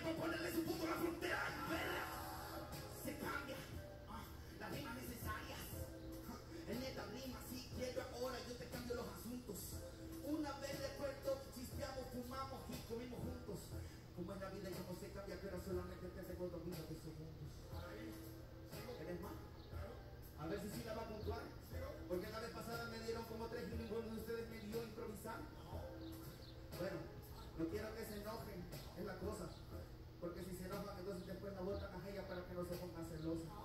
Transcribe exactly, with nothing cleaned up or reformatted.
por ponerle su punto a la frontera. Se cambia ah, las rimas necesarias. En esta rima, si quiero ahora, yo te cambio los asuntos. Una vez de puerto, chispeamos, fumamos y comimos juntos. Como en la vida ya no se cambia, pero solamente te recuerdo vida de segundos. ¿Eres más? A ver si sí la va a puntuar. Porque la vez pasada me dieron como tres y ninguno de ustedes me dio improvisar. Bueno, no quiero que se enojen, es la cosa. Porque si se enojan, entonces después la botan a ella para que no se pongan celosas.